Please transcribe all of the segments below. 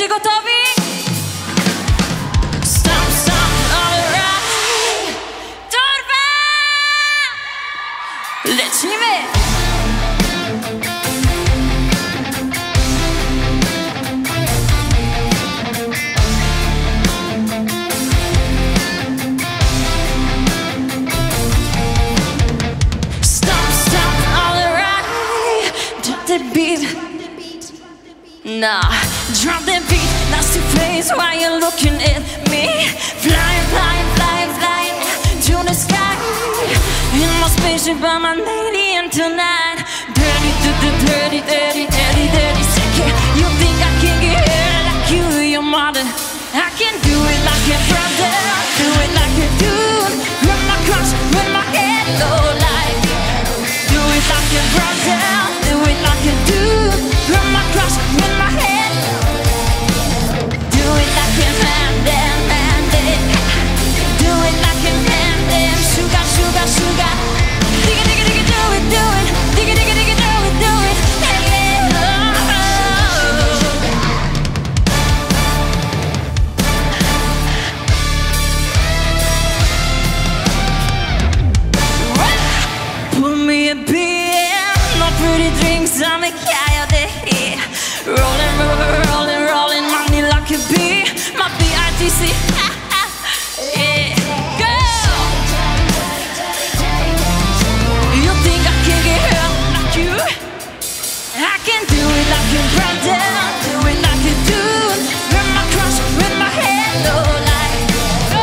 Jesteście gotowi? Stop, stop, alright. Torba! Lecimy! Nah, drop the beat, that's the place why you're looking at me. Flying, flying, flying, flying to the sky. In my spaceship, I'm an alien tonight. Dirty, dirty, dirty, dirty, dirty, dirty, sick. You think I can get here like you, your mother? I can do it like your brother. Do it like a dude. Run my cross, run my head low like. Do it like your brother. Do it like a dude. Run my cross, run my head. Do it like a man, damn, man, damn. Do it like a man, damn. Sugar, sugar, sugar. Digga, digga, digga, do it, do it. Digga, digga, digga, do it, do it. Hey, yeah, pull me a beer, no pretty drinks, I'm a coyote here. Rolling, rolling, rolling, rolling, money like a bee. My B-I-T-C, yeah, go! You think I can get hurt like you? I can do it like a brother, do it like a dude. Run my cross with my head low like, go!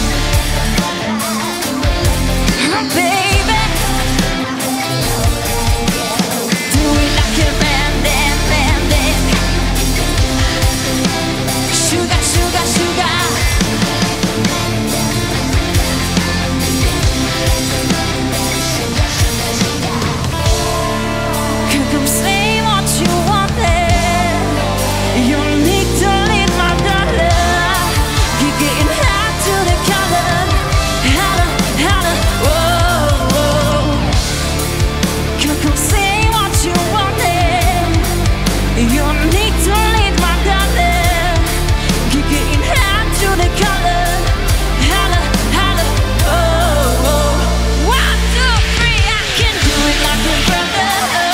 Oh, baby. Do it like a man, man, man, man. Sugar, sugar, sugar. Come say what you wanted. You need to lead my daughter. You're getting hot to the color. Hotter, hotter, whoa, whoa. Come say what you wanted. You need to lead my daughter. You're getting hot to the color. Hotter, hotter, whoa, whoa. 1, 2, 3, I can do it like a brother.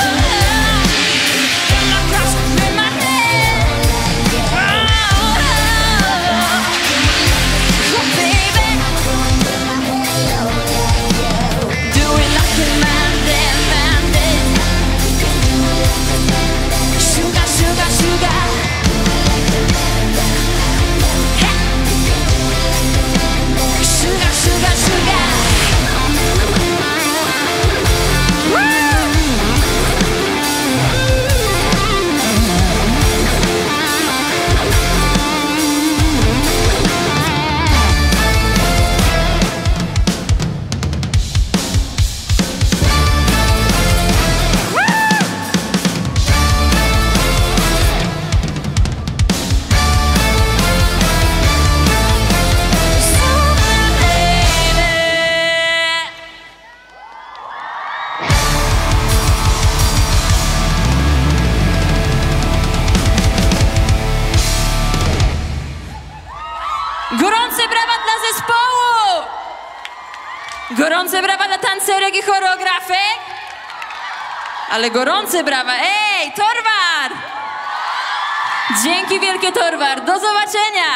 Gorące brawa dla zespołu! Gorące brawa dla tancerek i choreografek! Ale gorące brawa! Ej, Torwar! Dzięki wielkie, Torwar! Do zobaczenia!